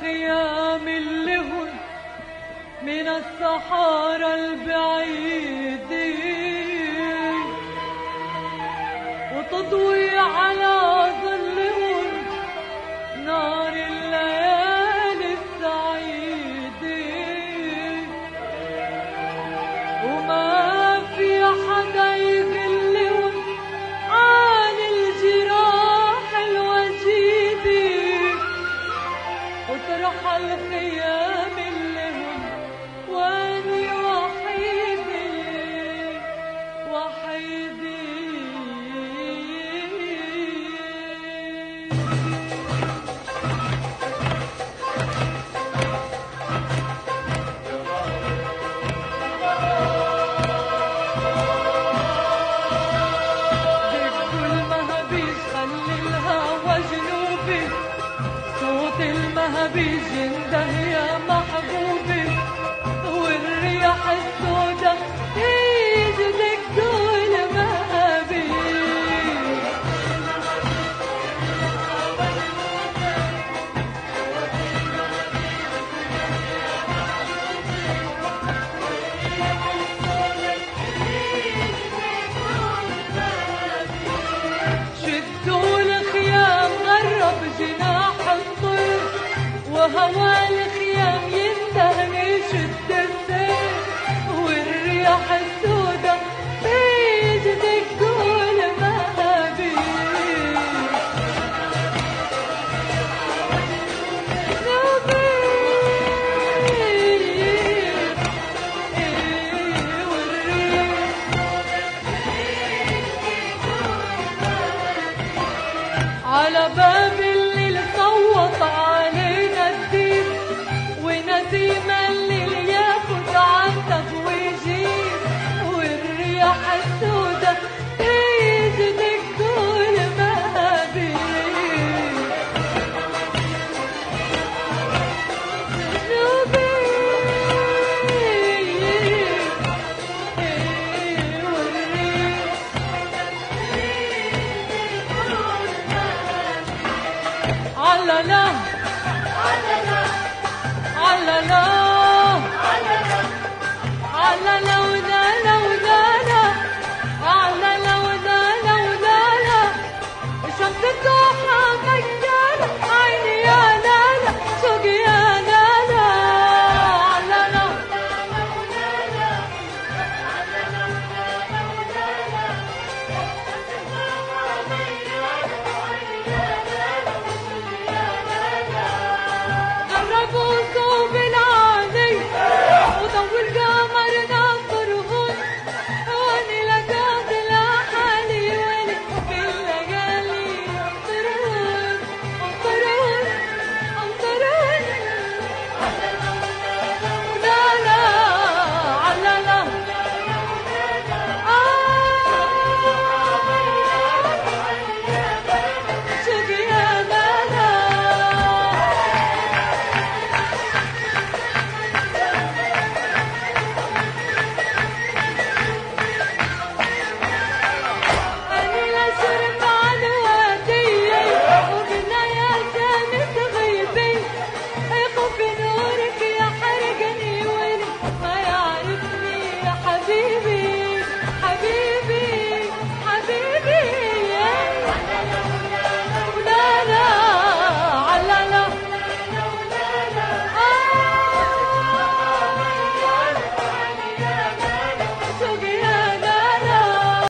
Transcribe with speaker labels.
Speaker 1: الخيام اللي هن من الصحارى البعيدة، وتضوي على ظلهم نار الليالي السعيدة، وما في حدا يذلهم عن الجراح الوجيدة، وترحل خيام اللهم واني وحيدي وحيدي. المهبيج ينده يا محبوبي، والرياح السودا تيجي تدق المهبيج. شدوا الخيام غرب جناح الطير، وهوى الخيام يندهني شد السيف، والرياح السودا تيجي تقول مهابيل. على باب